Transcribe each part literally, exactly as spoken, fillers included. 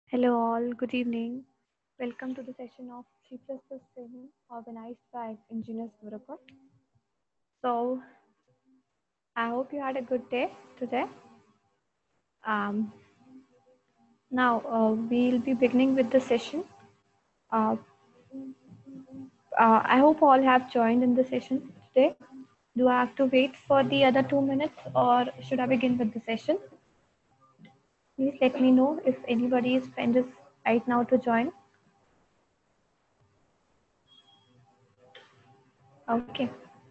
Hello all, good evening. Welcome to the session of C plus plus training organized by Engineers Gurukul. So, I hope you had a good day today. Um, now, uh, we'll be beginning with the session. Uh, uh, I hope all have joined in the session today. Do I have to wait for the other two minutes or should I begin with the session? Please let me know if anybody is friend is right now to join. Okay.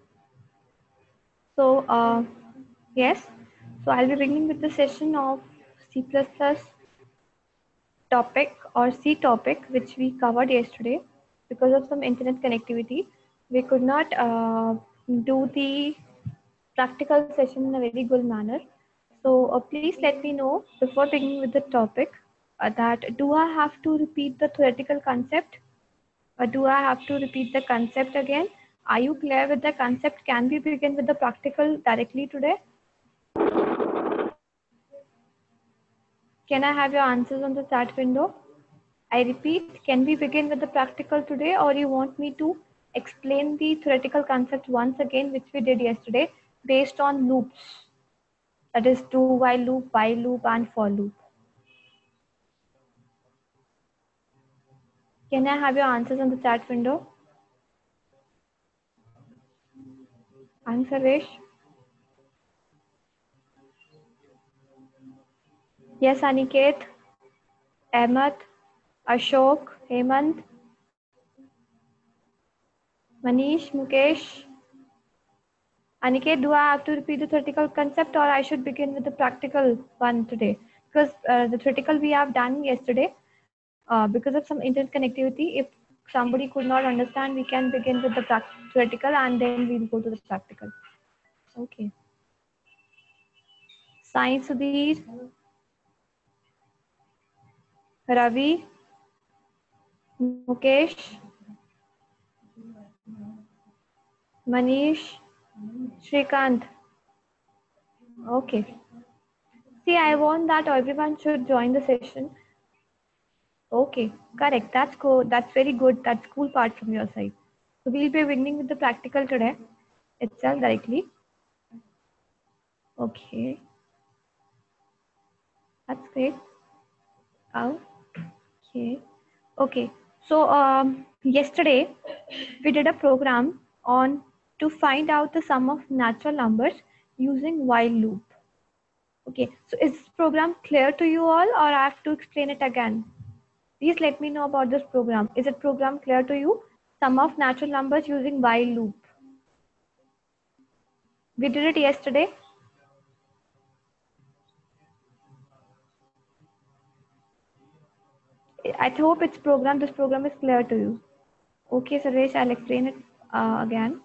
So, uh, yes, so I'll be beginning with the session of C plus plus topic or C topic, which we covered yesterday. Because of some internet connectivity, we could not uh, do the practical session in a very good manner. So, uh, please let me know before beginning with the topic uh, that do I have to repeat the theoretical concept? Or do I have to repeat the concept again? Are you clear with the concept? Can we begin with the practical directly today? Can I have your answers on the chat window? I repeat, can we begin with the practical today or you want me to explain the theoretical concept once again, which we did yesterday, based on loops? That is do while loop, while loop, and for loop. Can I have your answers on the chat window? I'm Sarvesh. Yes, Aniket, Ahmed, Ashok, Hemant, Manish, Mukesh. Aniket, do I have to repeat the theoretical concept or I should begin with the practical one today? Because uh, the theoretical we have done yesterday, uh, because of some internet connectivity, if somebody could not understand, we can begin with the theoretical and then we'll go to the practical. Okay. Sai Sudhir, Ravi, Mukesh, Manish, Shrikant. Okay. See, I want that everyone should join the session. Okay, correct. That's cool. That's very good. That's cool part from your side. So we'll be beginning with the practical today itself directly. Okay, that's great. Oh, okay. Okay. So um, yesterday we did a program on to find out the sum of natural numbers using while loop. Okay. So is this program clear to you all, or I have to explain it again? Please let me know about this program. Is it program clear to you? Sum of natural numbers using while loop. We did it yesterday. I hope it's program. This program is clear to you. Okay, Sarvesh, I'll explain it uh, again.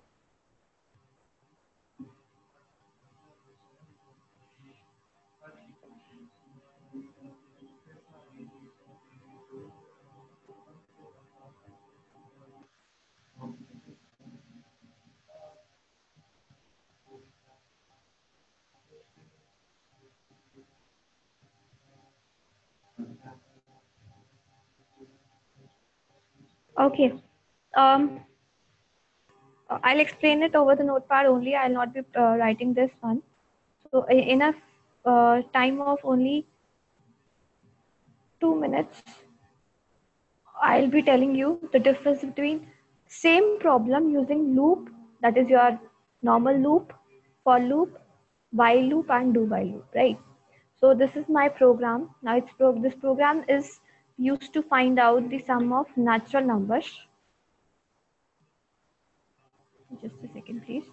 Okay. Um, I'll explain it over the notepad only. I'll not be uh, writing this one. So in a uh, time of only two minutes, I'll be telling you the difference between same problem using loop, that is your normal loop, for loop, while loop, and do while loop, right? So this is my program. Now it's pro this program is used to find out the sum of natural numbers. Just a second, please.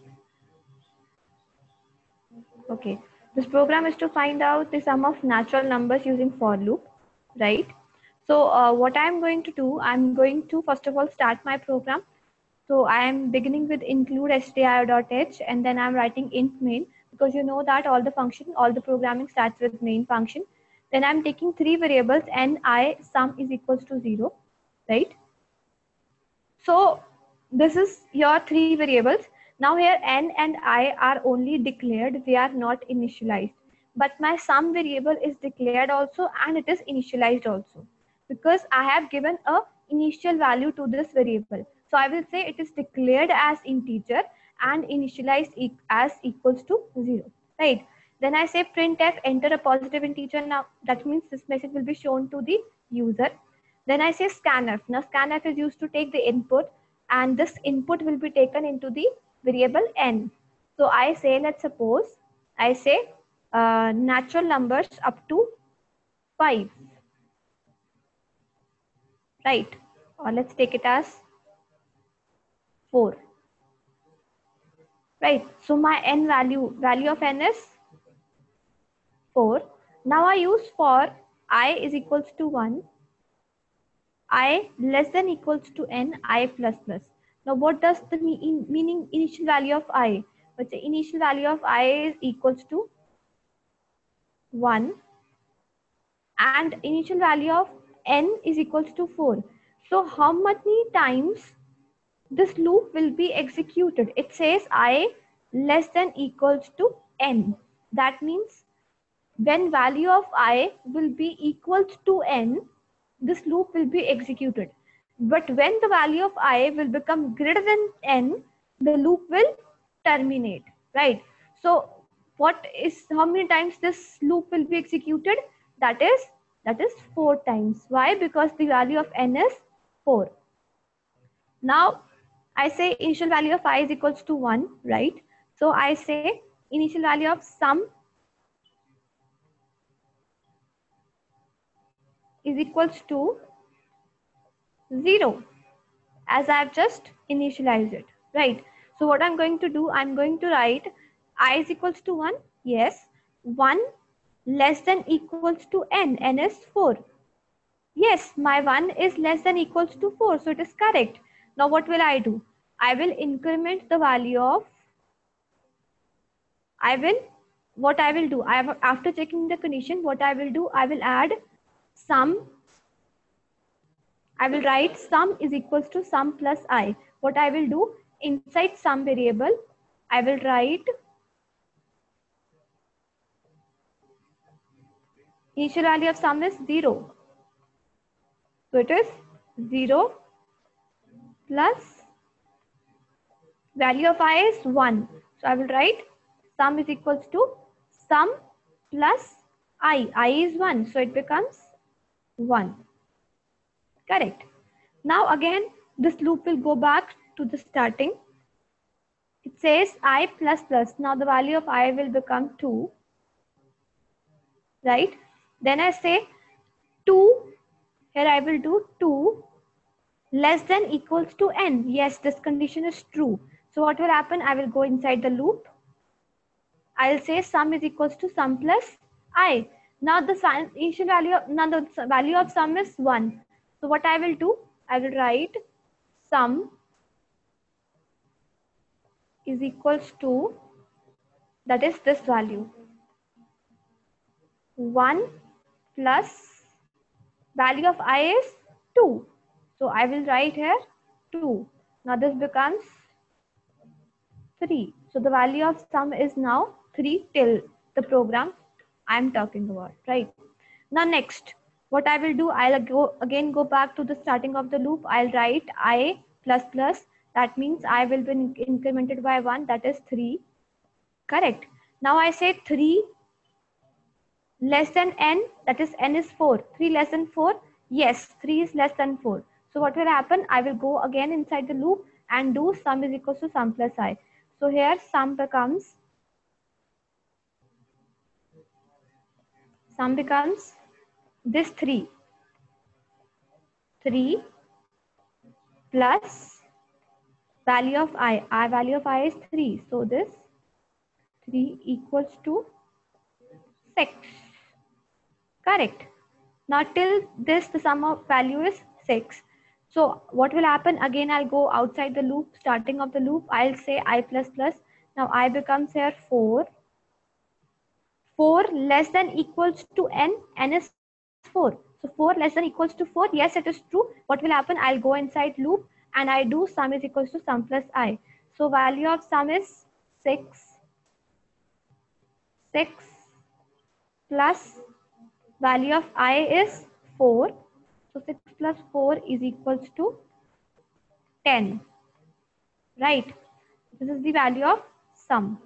Okay, this program is to find out the sum of natural numbers using for loop, right? So uh, what I'm going to do, I'm going to first of all start my program. So I am beginning with include stdio.h and then I'm writing int main, because you know that all the function, all the programming starts with main function. Then I'm taking three variables and I sum is equals to zero, right? So this is your three variables. Now here n and I are only declared, they are not initialized. but my sum variable is declared also and it is initialized also, because I have given a initial value to this variable. So I will say it is declared as integer and initialized e as equals to zero, right? Then I say printf enter a positive integer. Now that means this message will be shown to the user. Then I say scanf. Now scanf is used to take the input, and this input will be taken into the variable n. So I say, let's suppose I say uh, natural numbers up to five, right? Or let's take it as four, right? So my n value, value of n is four. Now I use for I is equals to one, I less than equals to n, I plus plus. Now what does the mean, meaning initial value of I? But the initial value of I is equals to one and initial value of n is equals to four. So how many times this loop will be executed? It says I less than equals to n. That means when value of I will be equals to n, this loop will be executed. But when the value of I will become greater than n, the loop will terminate, right? So what is, how many times this loop will be executed? That is, that is four times. Why? Because the value of n is four. Now I say initial value of I is equals to one, right? So I say initial value of sum is equals to zero, as I have just initialized it, right? So what I'm going to do, I'm going to write I is equals to one, yes, one less than equals to n, n is four. Yes, my one is less than equals to four, so it is correct. Now what will I do? I will increment the value of, I will, what I will do, I have, after checking the condition, what I will do, I will add sum, I will write sum is equals to sum plus I. What I will do, inside sum variable, I will write initial value of sum is zero. So it is zero plus value of I is one. So I will write sum is equals to sum plus I. I is one. So it becomes one. Correct. Now again, this loop will go back to the starting. It says I plus plus. Now the value of I will become two. Right? Then I say two, here I will do two less than equals to n. Yes, this condition is true. So what will happen? I will go inside the loop. I will say sum is equals to sum plus I. Now the initial value of, now the value of sum is one. So what I will do? I will write sum is equals to, that is this value, one plus value of I is two. So I will write here two. Now this becomes three. So the value of sum is now three till the program I'm talking about, right? Now next, what I will do, I'll go again go back to the starting of the loop. I'll write I plus plus. That means I will be incremented by one, that is three. Correct. Now I say three less than n, that is n is four. three less than four, yes, three is less than four. So what will happen? I will go again inside the loop and do sum is equals to sum plus I. So here sum becomes, sum becomes this three. three plus value of I. I value of I is three. So this three equals to six. Correct. Now till this, the sum of value is six. So what will happen? Again, I'll go outside the loop, starting of the loop. I'll say I plus plus. Now I becomes here four. four less than equals to n. N is four. So four less than equals to four. Yes, it is true. What will happen? I'll go inside loop and I do sum is equals to sum plus I. So value of sum is six. six plus value of I is four. So six plus four is equals to ten. Right? This is the value of sum.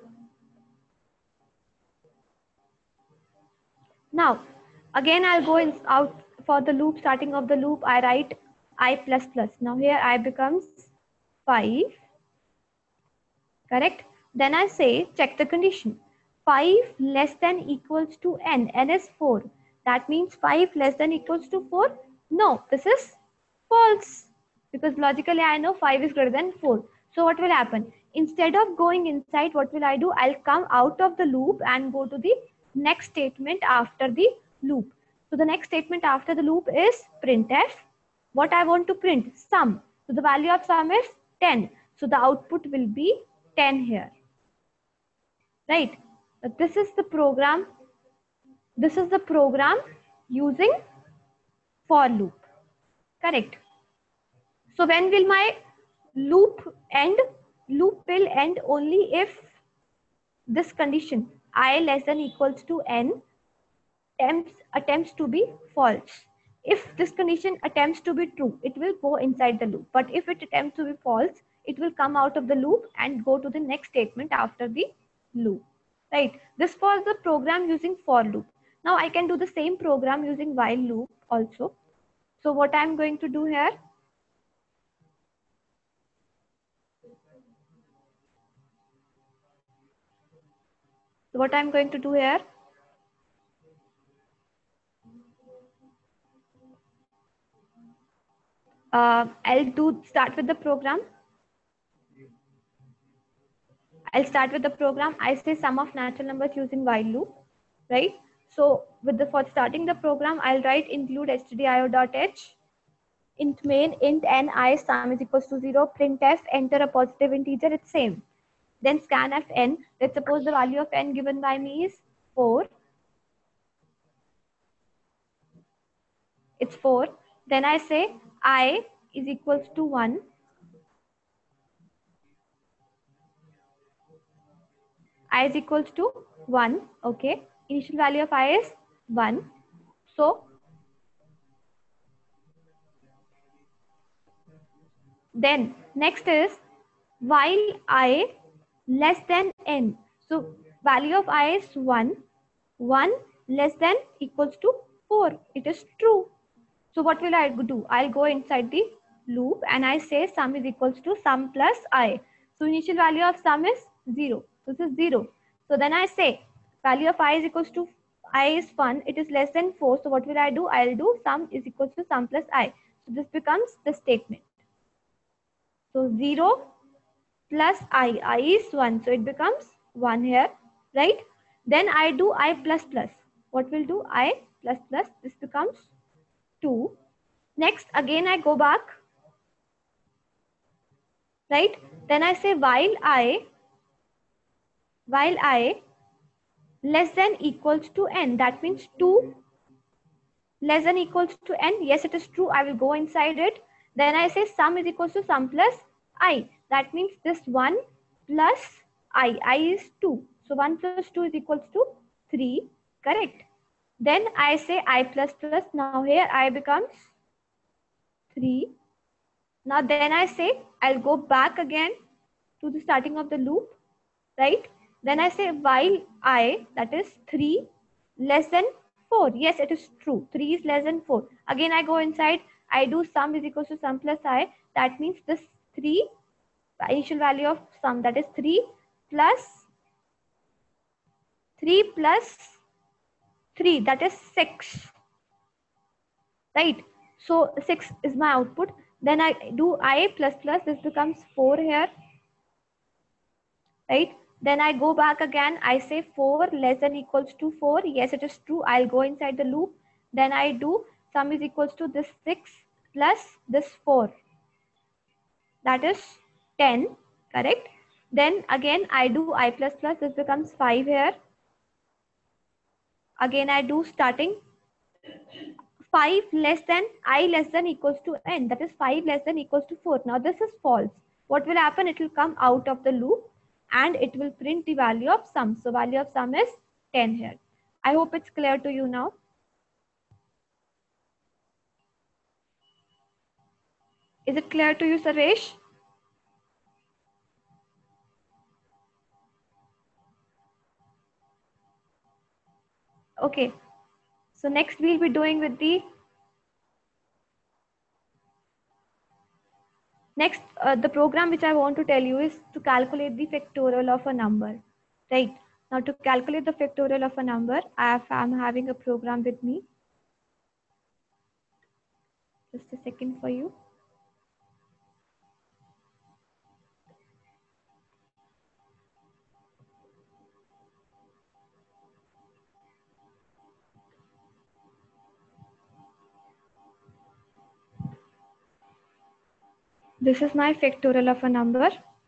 Now, again I'll go in, out for the loop, starting of the loop, I write I plus plus. Now here I becomes five, correct? Then I say, check the condition. five less than equals to n, n is four. That means five less than equals to four. No, this is false. Because logically I know five is greater than four. So what will happen? Instead of going inside, what will I do? I'll come out of the loop and go to the next statement after the loop. So the next statement after the loop is printf. What I want to print? Sum. So the value of sum is ten. So the output will be ten here. Right? But this is the program. This is the program using for loop. Correct. So when will my loop end? Loop will end only if this condition I less than equals to n attempts, attempts to be false. If this condition attempts to be true, it will go inside the loop. But if it attempts to be false, it will come out of the loop and go to the next statement after the loop. Right? This was the program using for loop. Now I can do the same program using while loop also. So what I'm going to do here? So what I'm going to do here? Uh, I'll do start with the program. I'll start with the program. I say sum of natural numbers using while loop, right? So with the for starting the program, I'll write include stdio.h int main int n I sum is equals to zero, printf enter a positive integer, it's same. Then scanf n. Let's suppose the value of n given by me is four. It's four. Then I say I is equals to one. I is equals to one. Okay. Initial value of I is one. So then next is while I less than n. So value of I is one. one less than equals to four. It is true. So what will I do? I'll go inside the loop and I say sum is equals to sum plus I. So initial value of sum is zero. This is zero. So then I say value of I is equals to I is one. It is less than four. So what will I do? I'll do sum is equals to sum plus I. So this becomes the statement. So zero plus I. I is one. So it becomes one here. Right? Then I do I plus plus. What will do? I plus plus. This becomes two. Next, again I go back. Right? Then I say while I, while I less than equals to n. That means two less than equals to n. Yes, it is true. I will go inside it. Then I say sum is equals to sum plus I. That means this one plus I. I is two. So one plus two is equals to three. Correct. Then I say I plus plus. Now here I becomes three. Now then I say I'll go back again to the starting of the loop. Right. Then I say while I, that is three less than four. Yes, it is true. three is less than four. Again I go inside. I do sum is equals to sum plus I. That means this three, initial value of sum, that is three plus three plus three, that is six. Right. So six is my output. Then I do I plus plus. This becomes four here. Right. Then I go back again. I say four less than equals to four. Yes, it is true. I'll go inside the loop. Then I do sum is equals to this six plus this four. That is ten. Correct. Then again I do I plus plus. This becomes five here. Again I do starting five less than I less than equals to n. That is five less than equals to four. Now this is false. What will happen? It will come out of the loop and it will print the value of sum. So value of sum is ten here. I hope it's clear to you now. Is it clear to you, Sarvesh? Okay. So next we'll be doing with the next uh, the program which I want to tell you is to calculate the factorial of a number. Right. Now to calculate the factorial of a number, I have, I'm having a program with me. Just a second for you. This is my factorial of a number.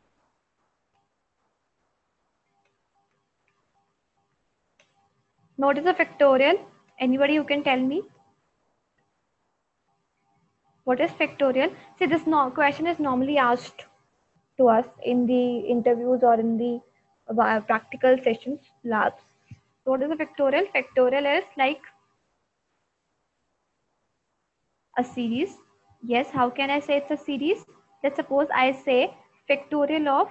What is a factorial? Anybody who can tell me? What is factorial? See, this no question is normally asked to us in the interviews or in the uh, practical sessions, labs. So what is a factorial? Factorial is like a series. Yes, how can I say it's a series? Let's suppose I say factorial of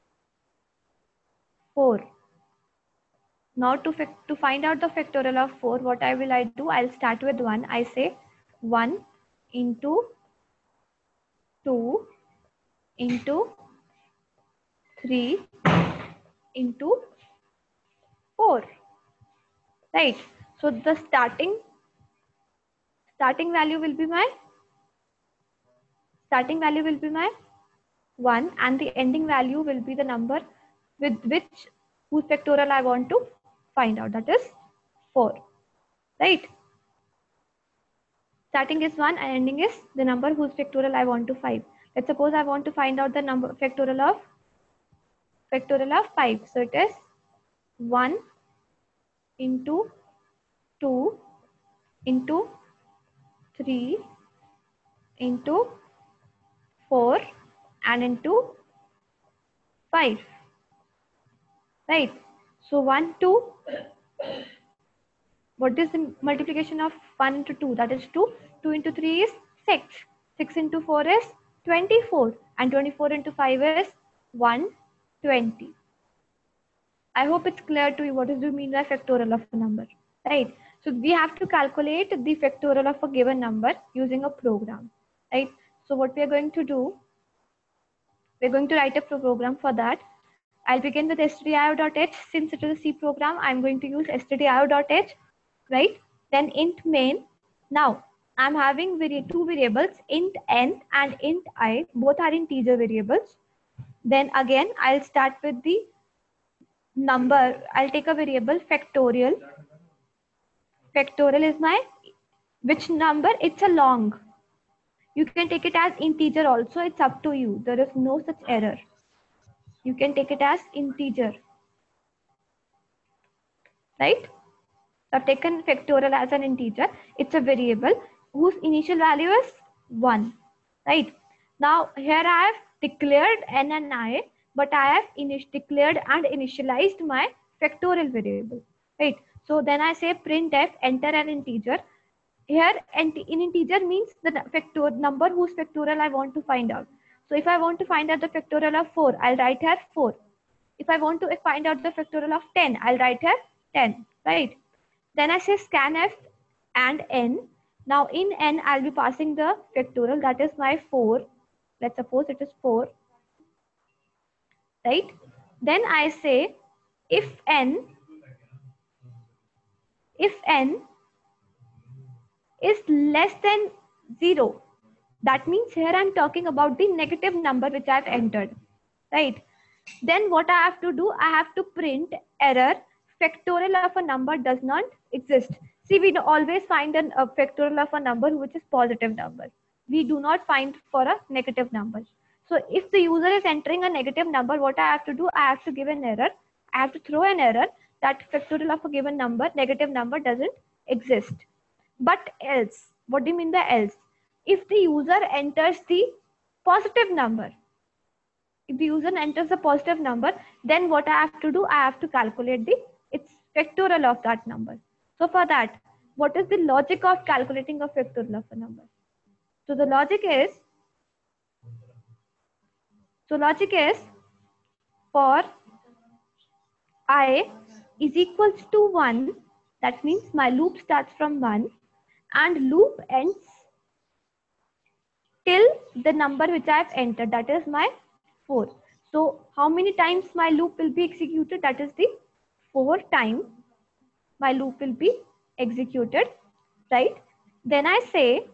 four. Now to, to find out the factorial of four, what I will I do? I'll start with one. I say one into two into three into four. Right. So the starting starting value will be my starting value will be my one, and the ending value will be the number with which whose factorial I want to find out, that is four. Right. Starting is one and ending is the number whose factorial I want to find. Let's suppose I want to find out the number factorial of factorial of five. So it is one into two into three into four and into five. Right. So one, two. What is the multiplication of one into two? That is two. two into three is six. six into four is twenty-four. And twenty-four into five is one hundred twenty. I hope it's clear to you what do you mean by factorial of a number. Right. So we have to calculate the factorial of a given number using a program. Right. So what we are going to do, we're going to write a program for that. I'll begin with stdio.h. Since it is a C program, I'm going to use stdio.h. Right. Then int main. Now I'm having vari two variables, int n and int I. Both are integer variables. Then again, I'll start with the number. I'll take a variable factorial. Factorial is my which number? It's a long. You can take it as integer also. It's up to you. There is no such error. You can take it as integer. Right? So I've taken factorial as an integer. It's a variable whose initial value is one. Right? Now here I have declared n and I, but I have declared and initialized my factorial variable. Right? So then I say printf, enter an integer. Here in integer means the factor number whose factorial I want to find out. So if I want to find out the factorial of four, I'll write here four. If I want to find out the factorial of ten, I'll write here ten. Right? Then I say scanf and n. Now in n, I'll be passing the factorial, that is my four. Let's suppose it is four. Right? Then I say if n, if n is less than zero, that means here I'm talking about the negative number which I've entered. Right? Then what I have to do, I have to print error, factorial of a number does not exist. See, we always find an, a factorial of a number which is positive number. We do not find for a negative number. So if the user is entering a negative number, what I have to do, I have to give an error. I have to throw an error that factorial of a given number, negative number doesn't exist. But else, what do you mean by else? If the user enters the positive number, if the user enters a positive number, then what I have to do, I have to calculate the its factorial of that number. So for that, what is the logic of calculating a factorial of a number? So the logic is, so logic is for I is equals to one, that means my loop starts from one and loop ends till the number which I have entered, that is my four. So how many times my loop will be executed? That is the four time my loop will be executed, right? Then I say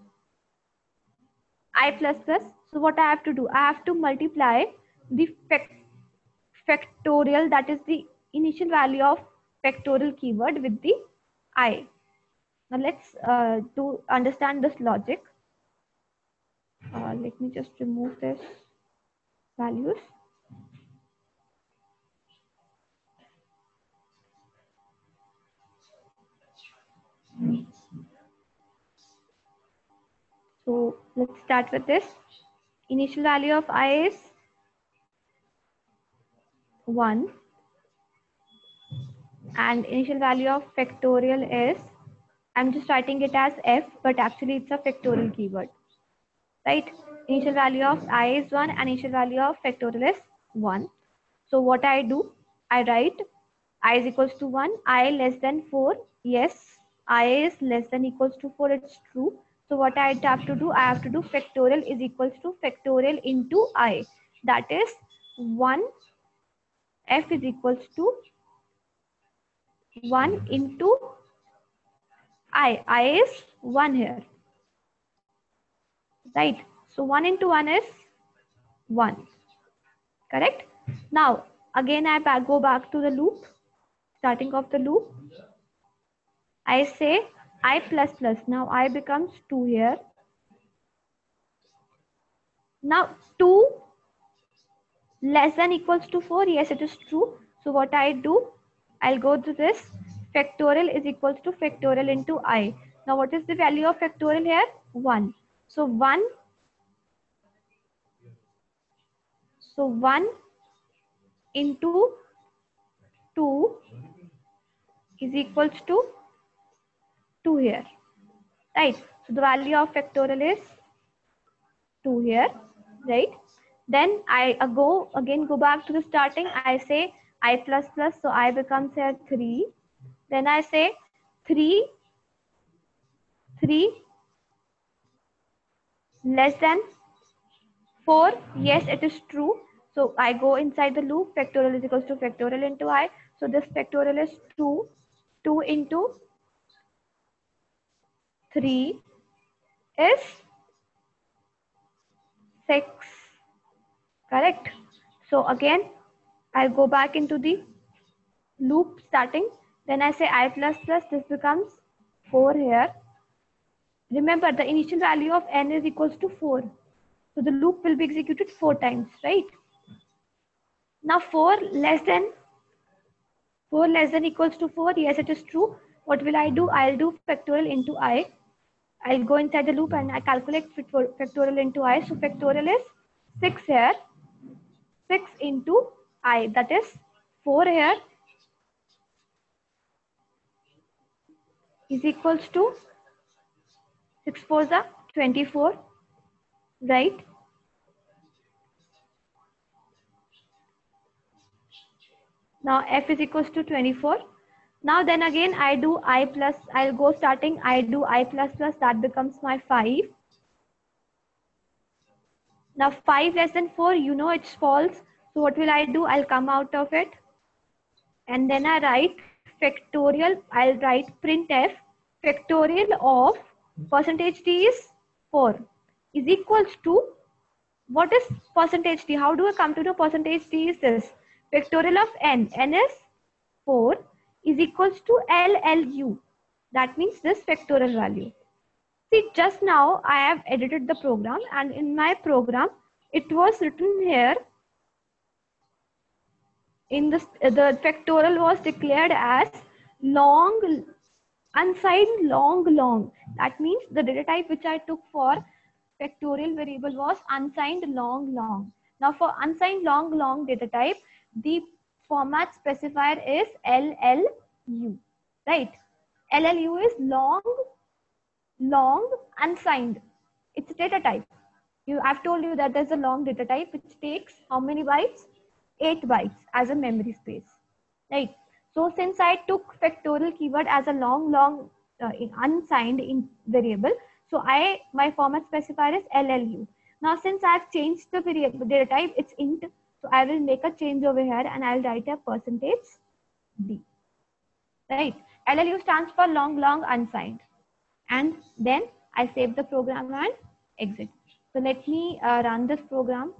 I plus plus. So what I have to do? I have to multiply the fact factorial, that is the initial value of factorial keyword, with the I. Now let's uh, to understand this logic. Uh, let me just remove this values. So let's start with this. Initial value of I is one and initial value of factorial is, I'm just writing it as F, but actually it's a factorial keyword, right? Initial value of I is one and initial value of factorial is one. So what I do, I write I is equals to one, I less than four. Yes, I is less than equals to four, it's true. So what I have to do, I have to do factorial is equals to factorial into I. That is one F is equals to one into I. I is one here, right? So one into one is one, correct? Now, again, I back, go back to the loop, starting of the loop. I say I plus plus. Now I becomes two here. Now two less than equals to four. Yes, it is true. So what I do, I'll go to this. Factorial is equals to factorial into I. Now what is the value of factorial here? one. So one. So one into two is equals to two here, right? So the value of factorial is two here, right? Then I uh, go again, go back to the starting. I say I plus plus, so I becomes here three. Then I say three, three less than four. Yes, it is true. So I go inside the loop. Factorial is equals to factorial into I. So this factorial is two. two into three is six. Correct. So again, I'll go back into the loop starting. Then I say I plus plus, this becomes four here. Remember, the initial value of n is equals to four. So the loop will be executed four times, right? Now four less than four less than equals to four. Yes, it is true. What will I do? I'll do factorial into I. I'll go inside the loop and I calculate factorial into I. So factorial is six here. six into I, that is four here, is equals to six fours are twenty-four, right? Now F is equals to twenty-four. Now then again I do I plus, I'll go starting, I do I plus plus, that becomes my five. Now five less than four, you know it's false. So what will I do? I'll come out of it. And then I write factorial, I'll write printf factorial of percentage t is four is equals to, what is percentage t? How do I come to know percentage t is this? Factorial of n, n is four is equals to L L U. That means this factorial value. See, just now I have edited the program and in my program, it was written here in this, the factorial was declared as long, unsigned long long. That means the data type which I took for factorial variable was unsigned long long. Now for unsigned long long data type, the format specifier is L L U, right? L L U is long, long, unsigned. It's data type. You, I've told you that there's a long data type which takes how many bytes? eight bytes as a memory space, right? So since I took factorial keyword as a long, long uh, unsigned in variable, so I my format specifier is L L U. Now since I've changed the variable data type, it's int, so I will make a change over here and I'll write a percentage D, right? L L U stands for long, long, unsigned. And then I save the program and exit. So let me uh, run this program.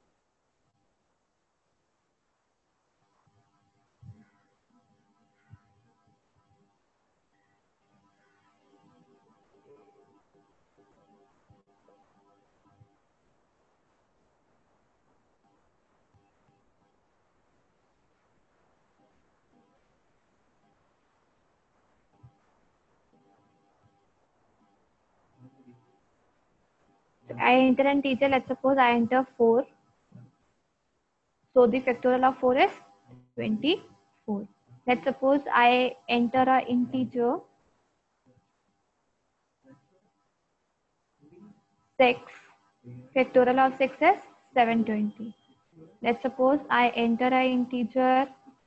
I enter an integer. Let's suppose I enter four. So the factorial of four is twenty-four. Let's suppose I enter an integer six. Factorial of six is seven hundred twenty. Let's suppose I enter an integer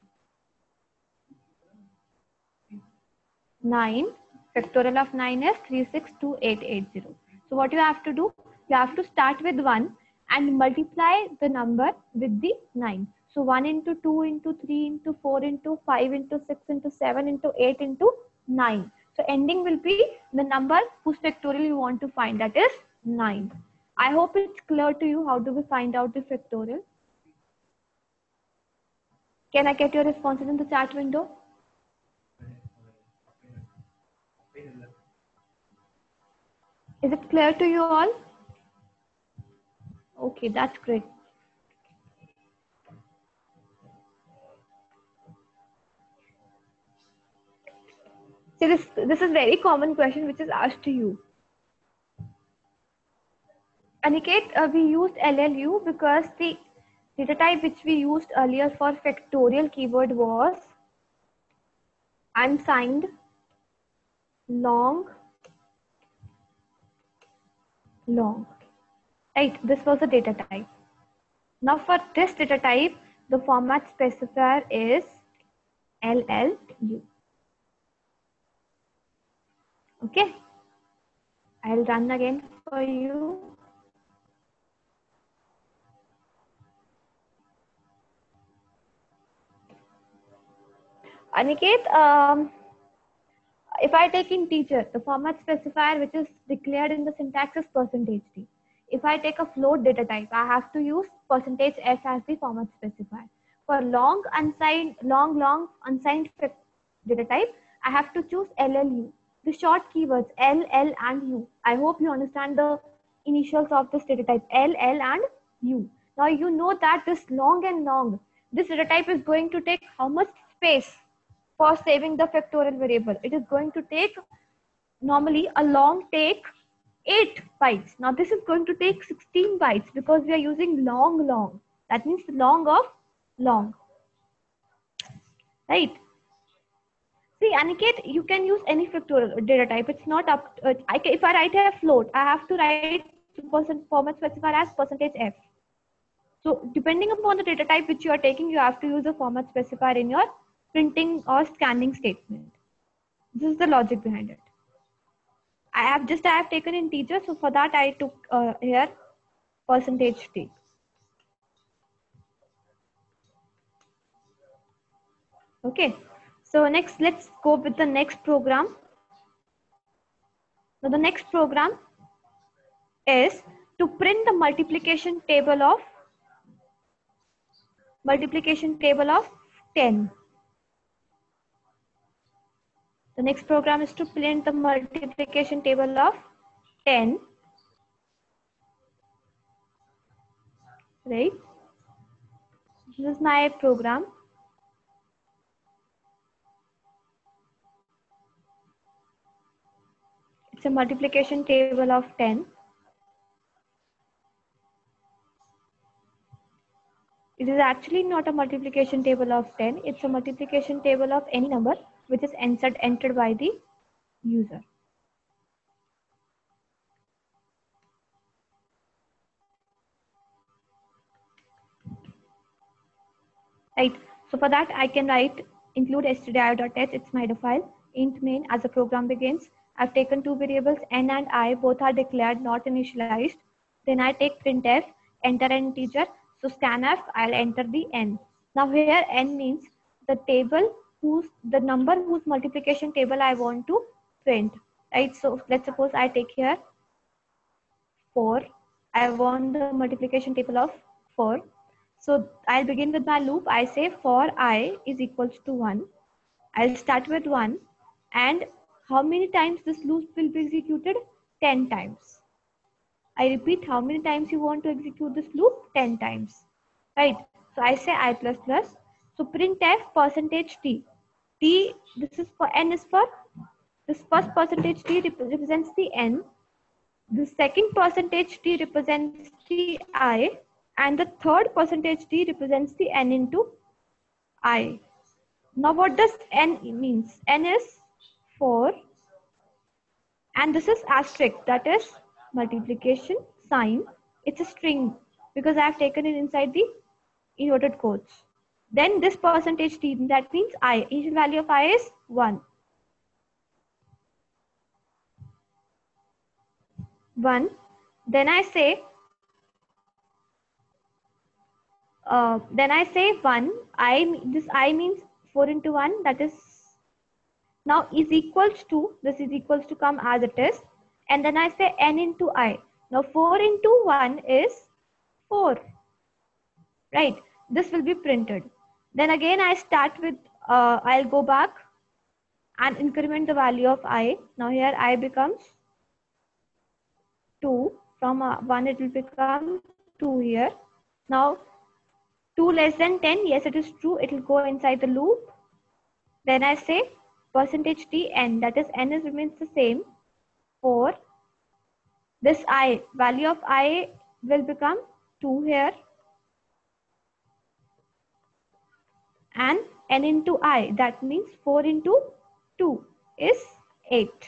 nine. Factorial of nine is three six two eight eight zero. So what you have to do? You have to start with one and multiply the number with the nine. So one into two into three into four into five into six into seven into eight into nine. So ending will be the number whose factorial you want to find, that is nine. I hope it's clear to you how do we find out the factorial. Can I get your responses in the chat window? Is it clear to you all? Okay, that's great. See, this, this is very common question which is asked to you. Aniket, uh, we used L L U because the data type which we used earlier for factorial keyword was unsigned, long, long. Right, this was a data type. Now for this data type, the format specifier is L L U. Okay, I'll run again for you. Aniket, um, if I take integer, the format specifier which is declared in the syntax is percentage D. If I take a float data type, I have to use percentage S as the format specifier. For long unsigned, long, long unsigned data type, I have to choose L L U. The short keywords L, L and U. I hope you understand the initials of this data type L, L and U. Now you know that this long and long, this data type is going to take how much space for saving the factorial variable? It is going to take, normally a long take eight bytes. Now this is going to take sixteen bytes because we are using long, long. That means long of long, right? See, Aniket, you can use any factorial data type. It's not up. Uh, I can, if I write a float, I have to write percent format specifier as percentage F. So depending upon the data type which you are taking, you have to use a format specifier in your printing or scanning statement. This is the logic behind it. I have just I have taken integer, so for that I took uh, here percentage T. Okay, so next let's go with the next program. So the next program is to print the multiplication table of multiplication table of ten. The next program is to print the multiplication table of ten. Right? This is my program. It's a multiplication table of ten. It is actually not a multiplication table of ten. It's a multiplication table of any number which is entered entered by the user. Right. So for that, I can write include stdio.h, it's my header file, int main as the program begins. I've taken two variables, n and I, both are declared, not initialized. Then I take printf, enter an integer. So scanf, I'll enter the n. Now here n means the table whose, the number whose multiplication table I want to print. Right. So let's suppose I take here four. I want the multiplication table of four. So I'll begin with my loop. I say for I is equals to one. I'll start with one. And how many times this loop will be executed? ten times. I repeat, how many times you want to execute this loop? ten times. Right. So I say I plus plus. So printf percentage t. T, this is for n is for, this first percentage t represents the n. The second percentage t represents the I, and the third percentage t represents the n into I. Now what does n means? N is four, and this is asterisk, that is multiplication sign. It's a string because I have taken it inside the inverted quotes. Then this percentage t, that means I. Initial value of I is one. one. Then I say Uh, then I say one, I, this I means four into one, that is now is equals to, this is equals to come as it is, and then I say n into I. Now four into one is four, right? This will be printed. Then again I start with, uh, I'll go back and increment the value of I. Now here I becomes two, from uh, one it will become two here. Now two less than ten, yes, it is true, it will go inside the loop. Then I say percentage t n, that is n is remains the same, four. This I, value of I will become two here, and n into I, that means four into two is eight.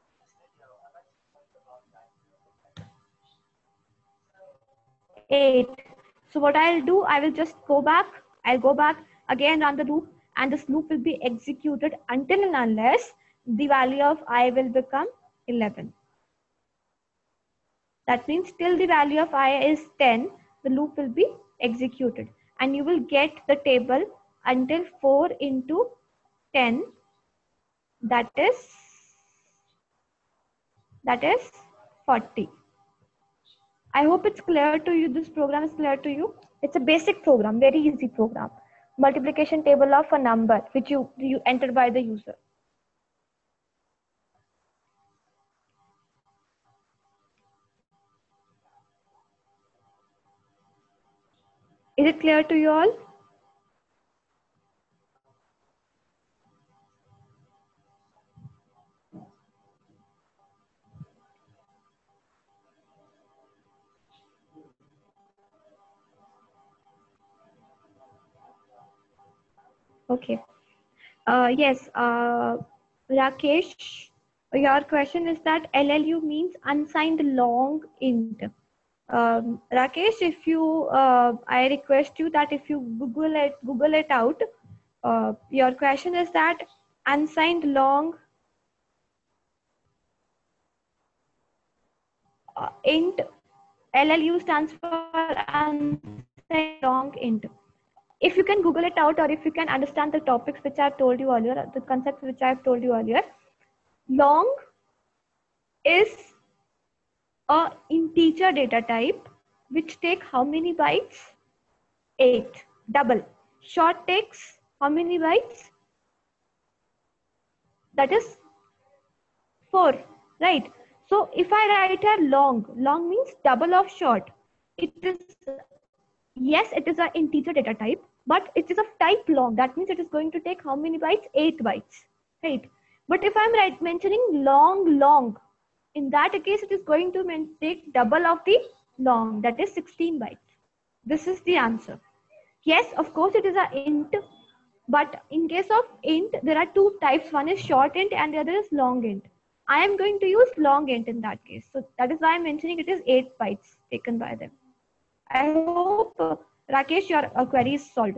eight. So what I'll do, I will just go back, I'll go back again run the loop, and this loop will be executed until and unless the value of I will become eleven. That means till the value of I is ten, the loop will be executed, and you will get the table until four into ten, that is, that is forty. I hope it's clear to you. This program is clear to you. It's a basic program, very easy program. Multiplication table of a number which you, you enter by the user. Is it clear to you all? Okay. Uh, yes, uh, Rakesh, your question is that L L U means unsigned long int. Um, Rakesh, if you, uh, I request you that if you Google it, Google it out. Uh, your question is that unsigned long uh, int. L L U stands for unsigned long int. If you can Google it out, or if you can understand the topics which I've told you earlier, the concepts which I've told you earlier, long is a integer data type which take how many bytes? Eight. Double. Short takes how many bytes? That is four, right? So if I write a long, long means double of short. It is, yes, it is an integer data type, but it is of type long. That means it is going to take how many bytes? Eight bytes, right? But if I'm right mentioning long, long, in that case, it is going to take double of the long, that is sixteen bytes. This is the answer. Yes, of course, it is an int, but in case of int, there are two types. One is short int and the other is long int. I am going to use long int in that case. So that is why I'm mentioning it is eight bytes taken by them. I hope, uh, Rakesh, your uh, query is solved.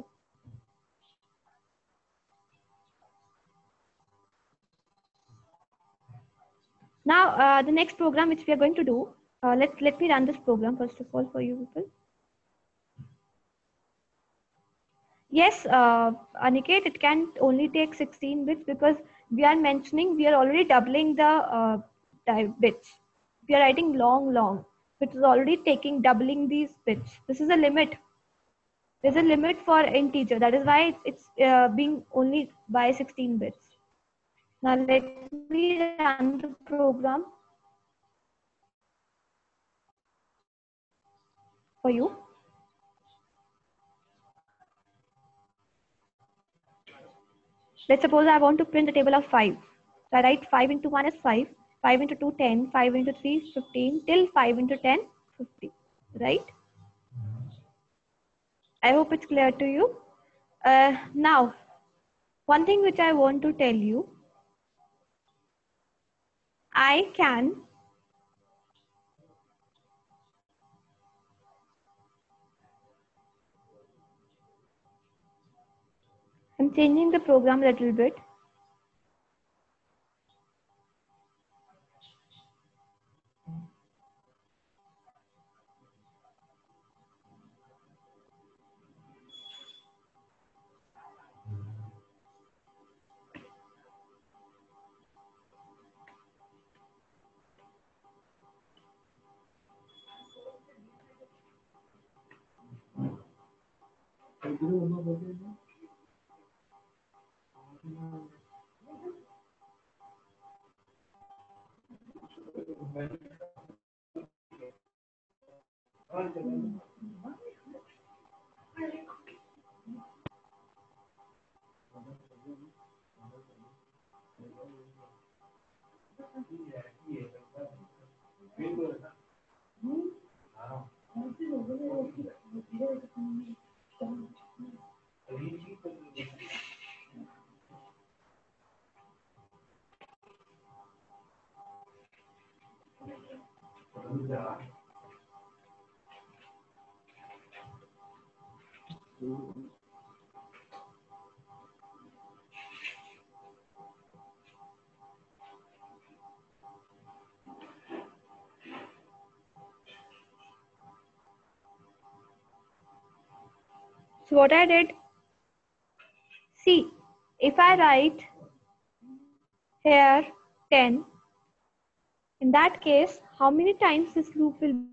Now, uh, the next program which we are going to do, uh, let, let me run this program first of all for you people. Yes, uh, Aniket, it can only take sixteen bits because we are mentioning we are already doubling the uh, bits. We are writing long, long. It is already taking doubling these bits. This is a limit. There's a limit for integer. That is why it's, it's uh, being only by sixteen bits. Now let me run the program for you. Let's suppose I want to print a table of five. So I write five into one is five, five into two, ten, five into three, fifteen, till five into ten, fifty, right? I hope it's clear to you. Uh, now, one thing which I want to tell you, I can I'm changing the program a little bit. So what I did, see, if I write here ten, in that case, how many times this loop will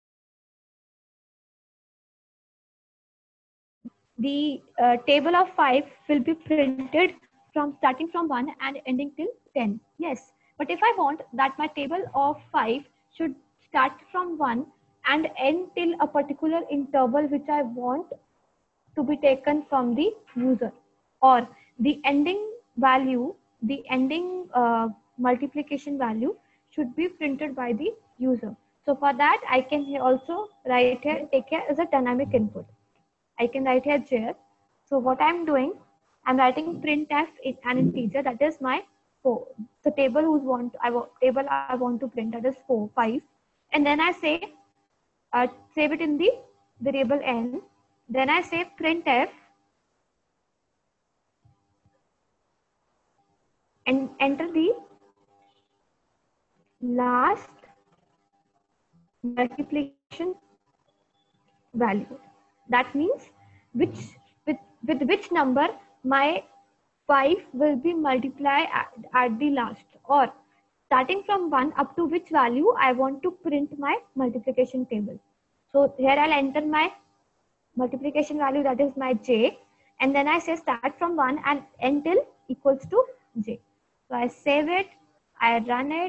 the uh, table of five will be printed from starting from one and ending till ten. Yes, but if I want that my table of five should start from one and end till a particular interval which I want to be taken from the user, or the ending value, the ending uh, multiplication value should be printed by the user. So for that, I can also write here, take here as a dynamic input. I can write here j. So what I'm doing, I'm writing printf in an integer, that is my four. The table who's want I want table I want to print, that is four, five, and then I say uh, save it in the variable n. Then I say printf and enter the last multiplication value. That means which with with which number my five will be multiplied at, at the last, or starting from one up to which value I want to print my multiplication table. So here I'll enter my multiplication value, that is my j, and then I say start from one and until equals to j. So I save it, I run it.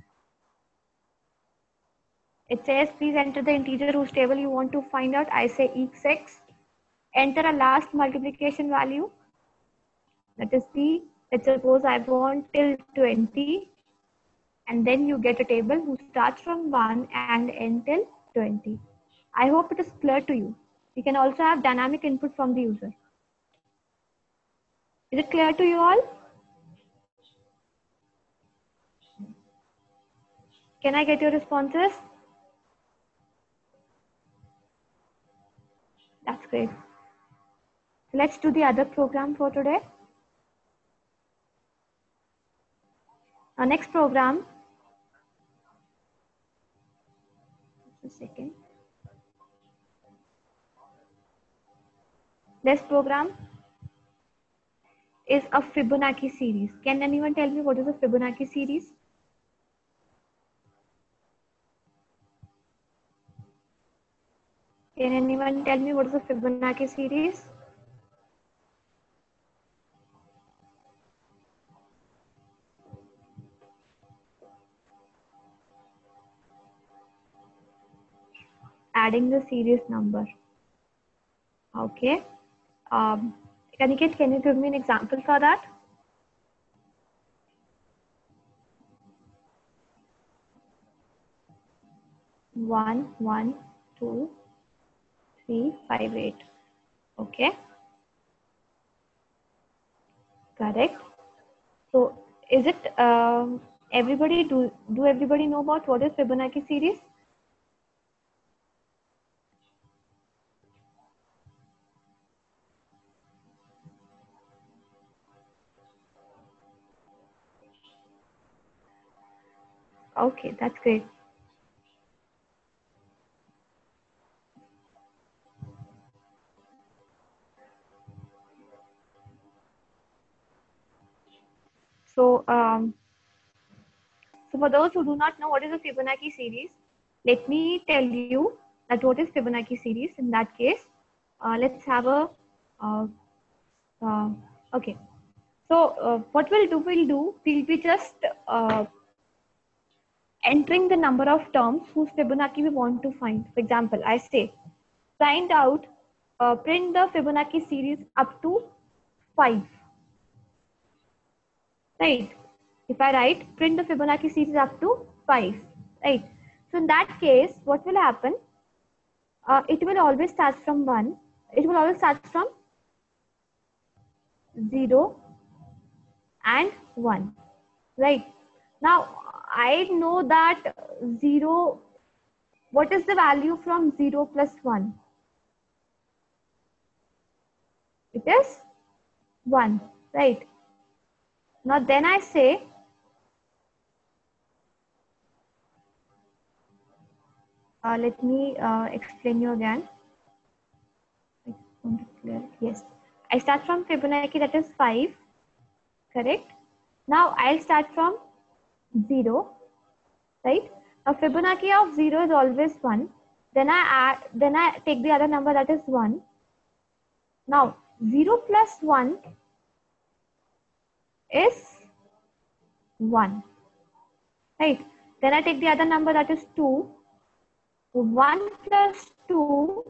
It says please enter the integer whose table you want to find out. I say x, enter a last multiplication value, that is the, let's suppose I want till twenty, and then you get a table who starts from one and end till twenty. I hope it is clear to you. You can also have dynamic input from the user. Is it clear to you all? Can I get your responses? That's great. Let's do the other program for today. Our next program, just a second. This program is a Fibonacci series. Can anyone tell me what is a Fibonacci series? Can anyone tell me what is a Fibonacci series? Adding the series number. Okay. Um, Aniket, can you give me an example for that? One, one, two, three, five, eight. Okay. Correct. So, is it um, everybody do do everybody know about what is Fibonacci series? Okay, that's great. So, um, so for those who do not know what is a Fibonacci series, let me tell you that what is Fibonacci series. In that case, uh, let's have a uh, uh, okay. So uh, what we'll do, we'll do, we'll be just uh, entering the number of terms whose Fibonacci we want to find. For example, I say, find out, uh, print the Fibonacci series up to five. Right? If I write, print the Fibonacci series up to five. Right? So in that case, what will happen? Uh, it will always start from one. It will always start from zero and one. Right? Now, I know that zero, what is the value from zero plus one? It is one, right? Now then I say, uh, let me uh, explain you again. Yes, I start from Fibonacci, that is five, correct? Now I'll start from zero, right? Now Fibonacci of zero is always one. Then I add, then I take the other number, that is one. Now zero plus one is one, right? Then I take the other number, that is two. one plus two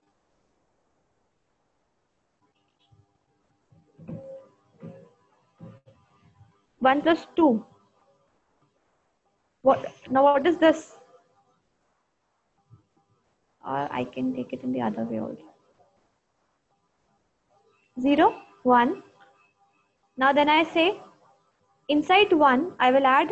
one plus two. What now? What is this? Or I can take it in the other way also. Zero, one. Now then I say, inside one, I will add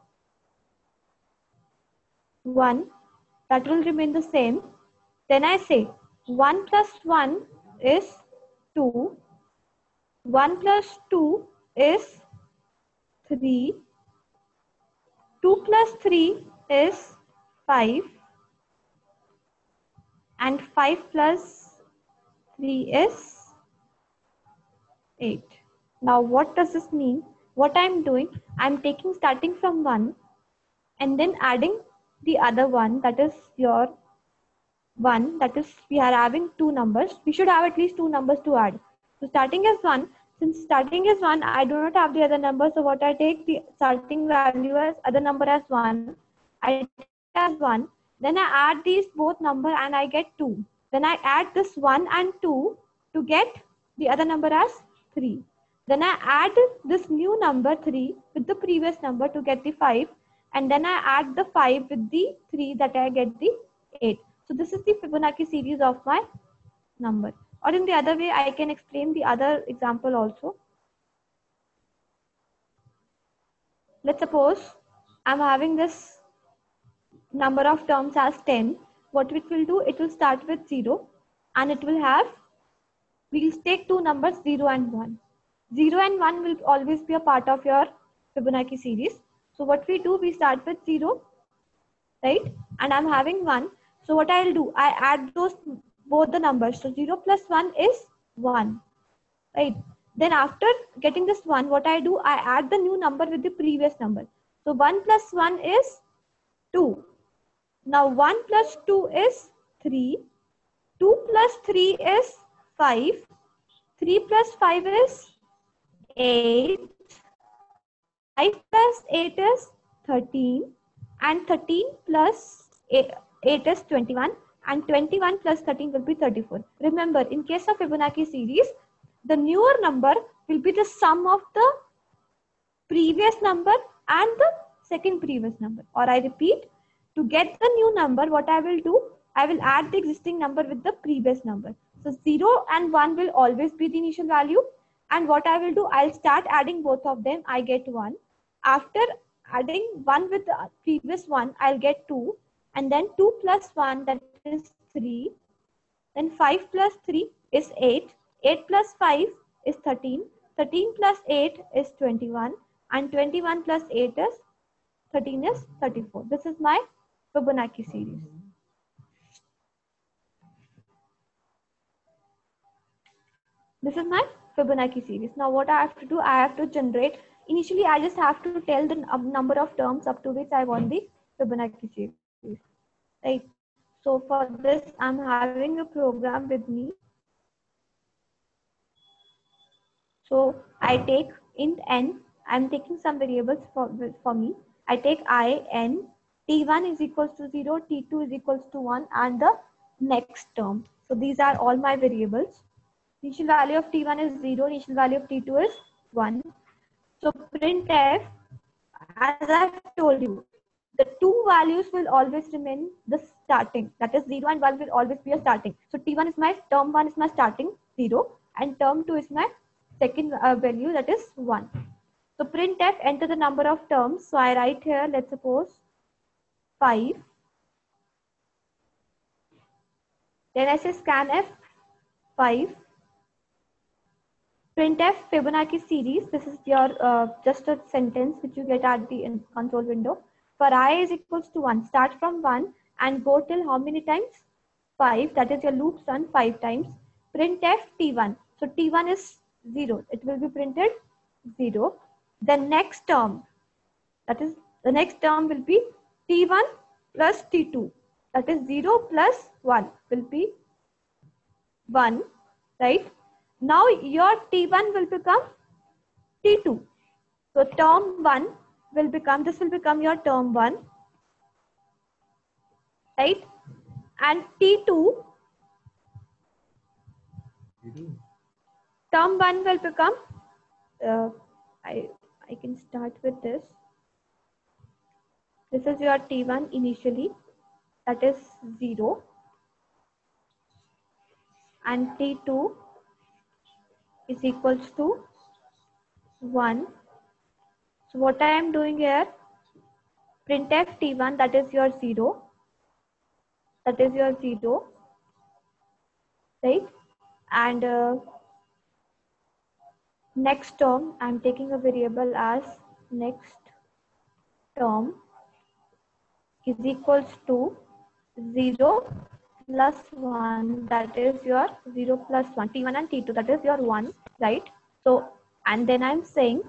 one. That will remain the same. Then I say, one plus one is two. one plus two is three. two plus three is five. And five plus three is eight. Now what does this mean? What I'm doing, I'm taking starting from one and then adding the other one, that is your one, that is we are having two numbers. We should have at least two numbers to add. So starting as one, since starting is one, I do not have the other number. So what I take the starting value as other number as one, I take as one, then I add these both number and I get two. Then I add this one and two to get the other number as three. Then I add this new number three with the previous number to get the five. And then I add the five with the three that I get the eight. So this is the Fibonacci series of my number. Or in the other way, I can explain the other example also. Let's suppose I'm having this number of terms as ten, what it will do, it will start with zero and it will have, we'll take two numbers zero and one. zero and one will always be a part of your Fibonacci series. So what we do, we start with zero, right? And I'm having one. So what I'll do, I add those both the numbers. So zero plus one is one, right? Then after getting this one, what I do, I add the new number with the previous number. So one plus one is two. Now one plus two is three. two plus three is five. three plus five is eight. five plus eight is thirteen. And thirteen plus eight is twenty-one. And twenty-one plus thirteen will be thirty-four. Remember, in case of Fibonacci series, the newer number will be the sum of the previous number and the second previous number. Or I repeat, to get the new number, what I will do, I will add the existing number with the previous number. So zero and one will always be the initial value. And what I will do, I'll start adding both of them. I get one. After adding one with the previous one, I'll get two. And then two plus one, that is three. Then five plus three is eight. eight plus five is thirteen. thirteen plus eight is twenty-one. And twenty-one plus eight is thirteen is thirty-four. This is my Fibonacci series. This is my Fibonacci series. Now what I have to do, I have to generate. Initially, I just have to tell the number of terms up to which I want the Fibonacci series. Right. So for this, I'm having a program with me. So I take int n. I'm taking some variables for, for me. I take I, n, t one is equals to zero, t two is equals to one, and the next term. So these are all my variables. Initial value of t one is zero, initial value of t two is one. So printf, as I've told you, the two values will always remain the starting. That is zero and one will always be a starting. So t one is my, term one is my starting, zero, and term two is my second uh, value, that is one. So printf, enter the number of terms. So I write here, let's suppose five. Then I say scanf five. Printf Fibonacci series. This is your uh, just a sentence which you get at the console window. For I is equals to one. Start from one and go till how many times? five. That is your loop run five times. Printf t one. So t one is zero. It will be printed zero. The next term, that is the next term will be t one plus t two. That is zero plus one will be one, right? Now your t one will become t two. So term one will become, this will become your term one, right? And t two, term one will become, uh, I, I can start with this. This is your t one initially, that is zero. And t two is equals to one. So what I am doing here, printf t one, that is your zero. That is your zero, right? And uh, next term, I'm taking a variable as next term is equals to zero plus one, that is your zero plus one, t one and t two, that is your one, right? So, and then I'm saying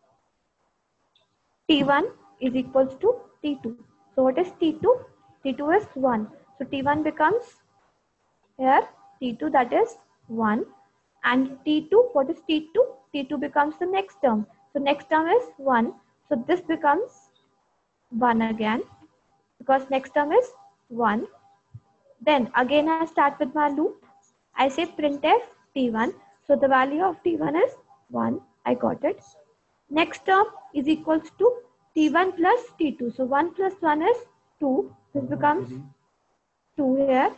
t one is equals to t two. So what is t two? t two is one. So t one becomes here t two, that is one. And t two, what is t two? t two becomes the next term. So next term is one. So this becomes one again, because next term is one. Then again I start with my loop. I say printf t one. So the value of t one is one. I got it. Next term is equals to t one plus t two. So one plus one is two. This becomes two here.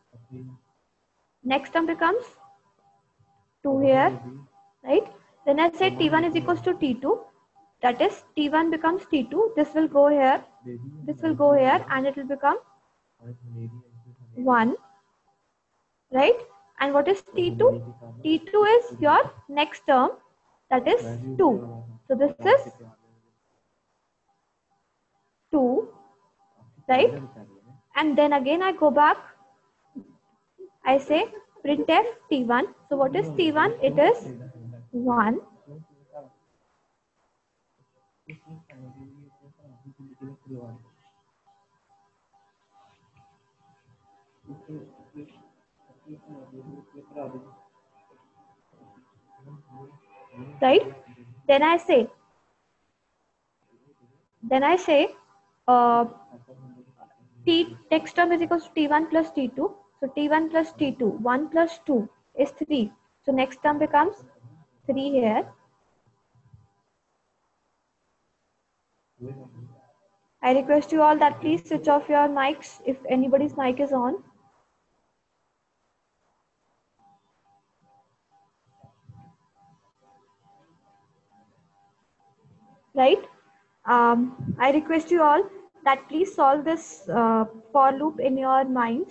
Next term becomes two here, right? Then I say t one is equals to t two. That is T one becomes T two. This will go here. This will go here and it will become one. Right? And what is T two? T two is your next term. That is two. So this is two. Right? And then again I go back. I say printf T one. So what is T one? It is one. Right? Then I say, then I say, uh, T next term is equals to T one plus T two. So T one plus T two, one plus two is three. So next term becomes three here. I request you all that please switch off your mics if anybody's mic is on. Right? Um, I request you all that please solve this uh, for loop in your minds.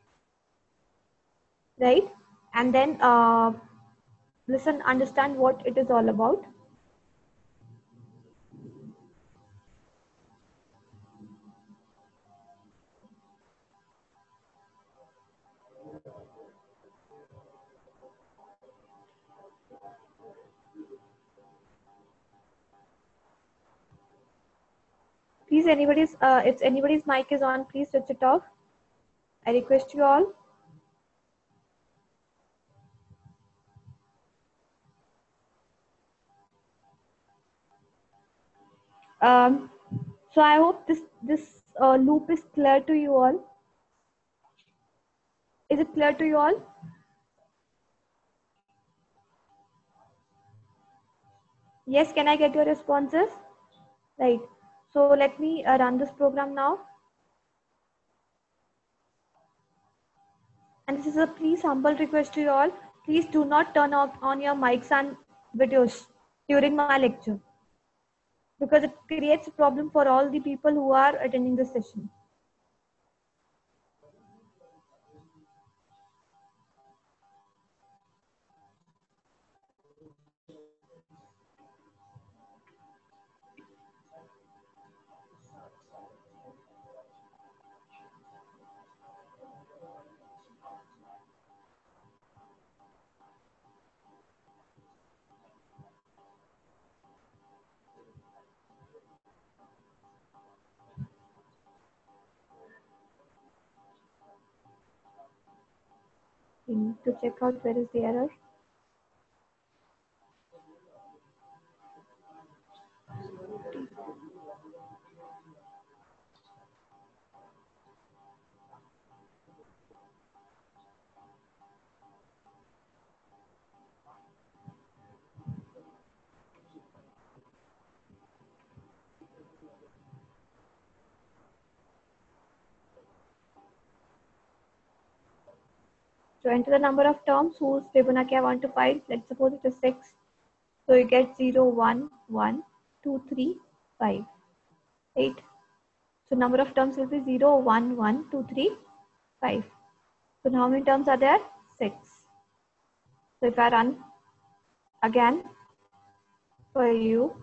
Right? And then uh, listen, understand what it is all about. Please, anybody's uh, if anybody's mic is on, please switch it off. I request you all. Um, so I hope this this uh, loop is clear to you all. Is it clear to you all? Yes, can I get your responses? Right. So let me uh, run this program now. And this is a please humble request to you all. Please do not turn off on your mics and videos during my lecture, because it creates a problem for all the people who are attending the session. We need to check out where is the error. So enter the number of terms whose Fibonacci I want to find. Let's suppose it is six. So you get zero, one, one, two, three, five, eight. So number of terms will be zero, one, one, two, three, five. So how many terms are there? six. So if I run again for you,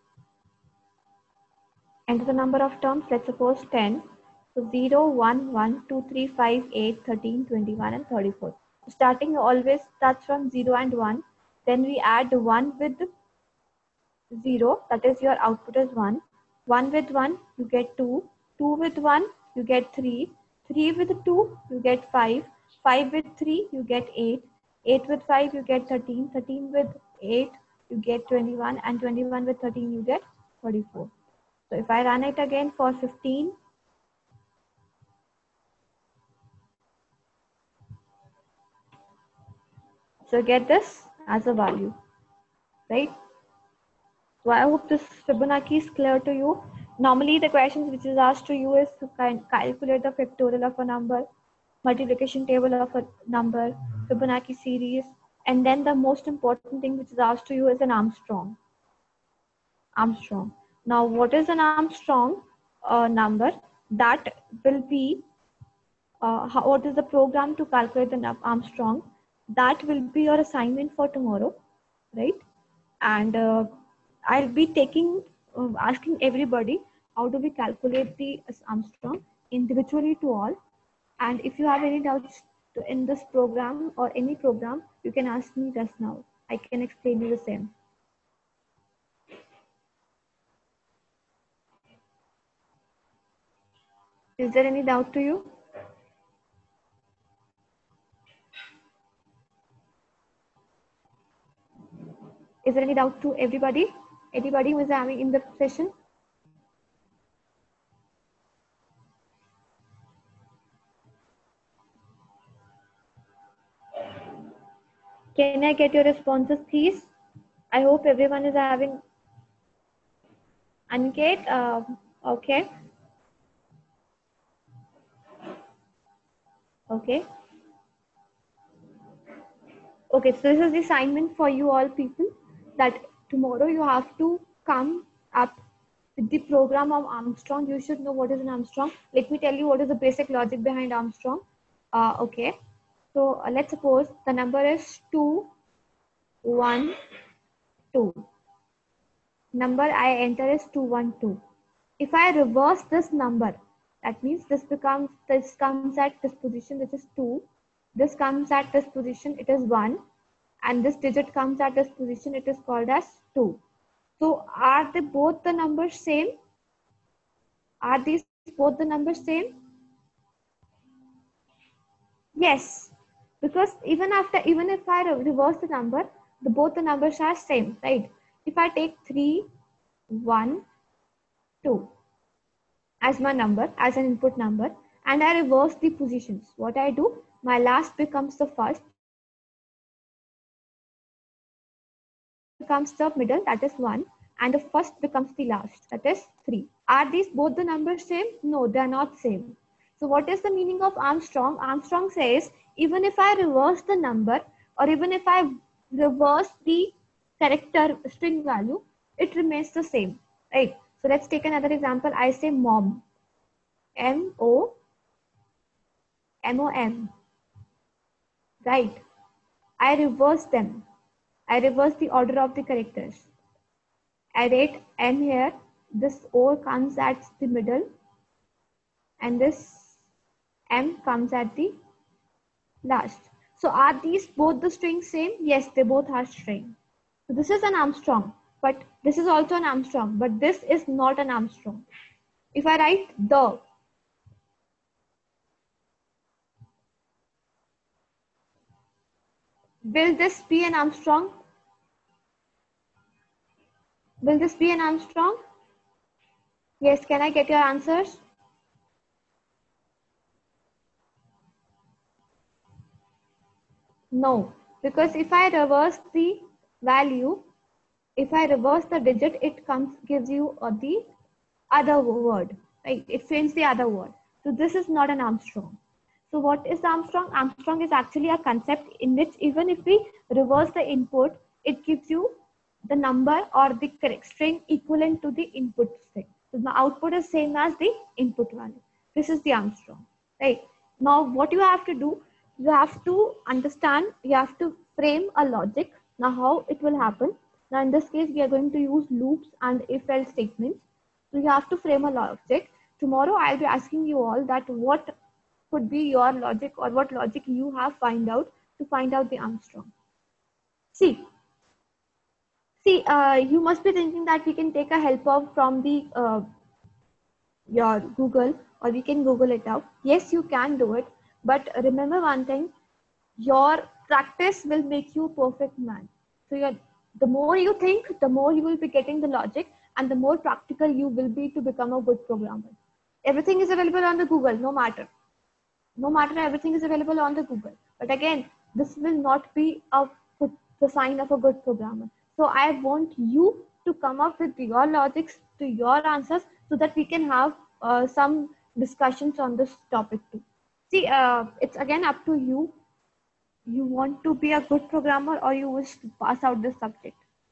enter the number of terms, let's suppose ten. So zero, one, one, two, three, five, eight, thirteen, twenty-one and thirty-four. Starting always starts from zero and one. Then we add one with zero, that is your output is one. one with one, you get two. two with one, you get three. three with two, you get five. five with three, you get eight. eight with five, you get thirteen. thirteen with eight, you get twenty-one. And twenty-one with thirteen, you get forty-four. So if I run it again for fifteen, so get this as a value, right? So I hope this Fibonacci is clear to you. Normally the questions which is asked to you is to calculate the factorial of a number, multiplication table of a number, Fibonacci series, and then the most important thing which is asked to you is an Armstrong. Armstrong. Now, what is an Armstrong uh, number? That will be uh, how, what is the program to calculate the num- Armstrong? That will be your assignment for tomorrow, right? And uh, I'll be taking uh, asking everybody how do we calculate the Armstrong individually to all. And if you have any doubts to, in this program or any program, you can ask me just now. I can explain you the same. Is there any doubt to you? Is there any doubt to everybody? Anybody who is having in the session? Can I get your responses, please? I hope everyone is having. Aniket, uh, okay, okay, okay. So this is the assignment for you all people that tomorrow you have to come up with the program of Armstrong. You should know what is an Armstrong. Let me tell you what is the basic logic behind Armstrong. Uh, okay, so uh, let's suppose the number is two, one, two. Number I enter is two one two. If I reverse this number, that means this becomes this comes at this position, which is two. This comes at this position, it is one, and this digit comes at this position, it is called as two. So are they both the numbers same? Are these both the numbers same? Yes, because even after even if I reverse the number, the both the numbers are same, right? If I take three, one, two as my number, as an input number, and I reverse the positions. What I do, my last becomes the first, becomes the middle, that is one, and the first becomes the last, that is three. Are these both the numbers same? No, they are not same. So what is the meaning of Armstrong? Armstrong says, even if I reverse the number, or even if I reverse the character string value, it remains the same, right? So let's take another example. I say mom, M O M O M, right? I reverse them. I reverse the order of the characters. I write M here. This O comes at the middle, and this M comes at the last. So are these both the strings same? Yes, they both are string. So this is an Armstrong, but this is also an Armstrong, but this is not an Armstrong. If I write the, will this be an Armstrong? Will this be an Armstrong? Yes, can I get your answers? No, because if I reverse the value, if I reverse the digit, it comes gives you uh, the other word, right? It frames the other word. So this is not an Armstrong. So what is Armstrong? Armstrong is actually a concept in which even if we reverse the input, it gives you the number or the correct string equivalent to the input string. So the output is same as the input value. This is the Armstrong, right? Now what you have to do, you have to understand, you have to frame a logic. Now how it will happen? Now in this case, we are going to use loops and if-else statements. So you have to frame a logic. Tomorrow I'll be asking you all that what could be your logic or what logic you have find out to find out the Armstrong. See, see, uh, you must be thinking that we can take a help of from the uh, your Google, or we can Google it out. Yes, you can do it, but remember one thing: your practice will make you a perfect man. So you're, the more you think, the more you will be getting the logic, and the more practical you will be to become a good programmer. Everything is available on the Google, no matter. No matter, everything is available on the Google. But again, this will not be a the sign of a good programmer. So I want you to come up with your logics to your answers so that we can have uh, some discussions on this topic too. See, uh, it's again up to you. You want to be a good programmer or you wish to pass out this subject.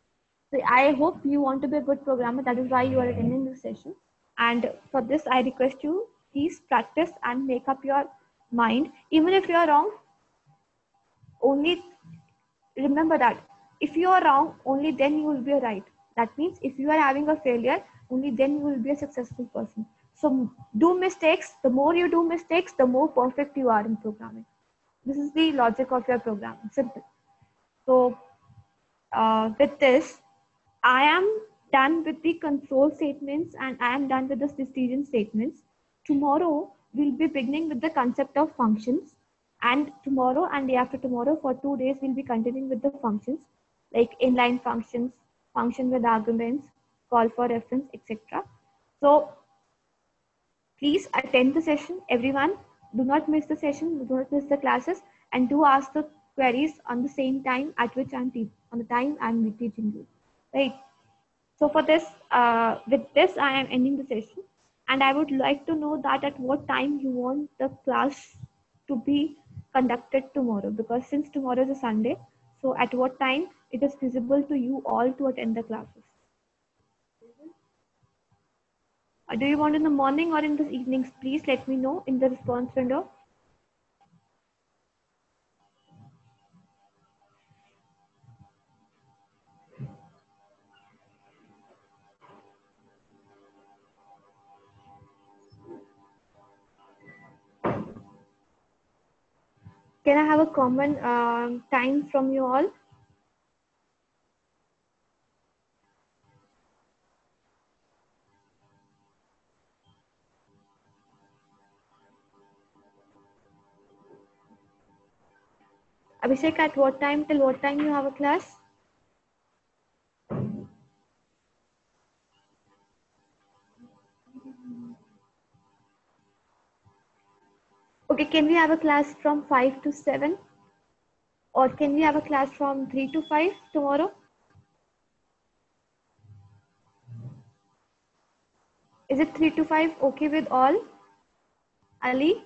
So I hope you want to be a good programmer. That is why you are attending this session. And for this, I request you, please practice and make up your mind. Even if you are wrong, only remember that if you are wrong, only then you will be right. That means if you are having a failure, only then you will be a successful person. So do mistakes. The more you do mistakes, the more perfect you are in programming. This is the logic of your programming. Simple. So uh, with this, I am done with the control statements and I am done with the decision statements. Tomorrow, we'll be beginning with the concept of functions. And tomorrow and day after tomorrow, for two days, we'll be continuing with the functions like inline functions, function with arguments, call for reference, et cetera. So please attend the session, everyone. Do not miss the session, do not miss the classes, and do ask the queries on the same time at which I'm teaching, on the time I'm teaching you. Right. So for this, uh, with this, I am ending the session, and I would like to know that at what time you want the class to be conducted tomorrow, because since tomorrow is a Sunday, so at what time it is feasible to you all to attend the classes? Uh, do you want in the morning or in the evenings? Please let me know in the response window. Can I have a common um, time from you all? Abhishek, at what time till what time you have a class? Okay, can we have a class from five to seven? Or can we have a class from three to five tomorrow? Is it three to five okay with all? Ali?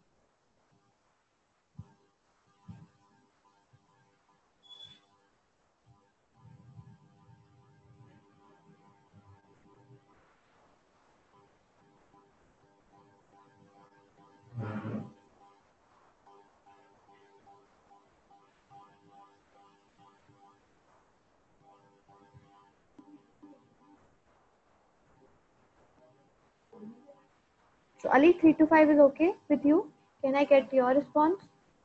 So Ali, three to five is okay with you? Can I get your response?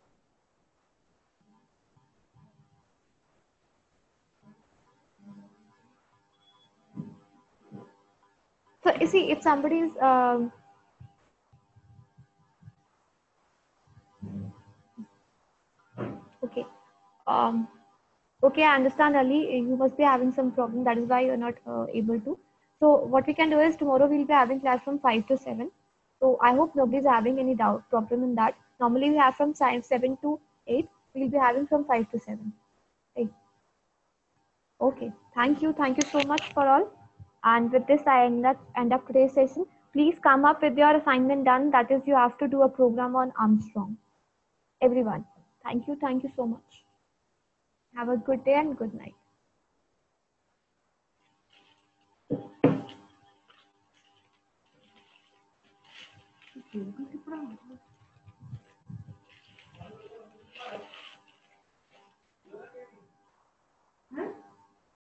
So you see, if somebody is um, okay, um, okay, I understand, Ali. You must be having some problem. That is why you're not uh, able to. So what we can do is tomorrow we'll be having class from five to seven. So I hope nobody's having any doubt problem in that. Normally we have from seven to eight. We'll be having from five to seven. Right. Okay. Thank you. Thank you so much for all. And with this, I end up, end up today's session. Please come up with your assignment done. That is, you have to do a program on Armstrong. Everyone. Thank you. Thank you so much. Have a good day and good night.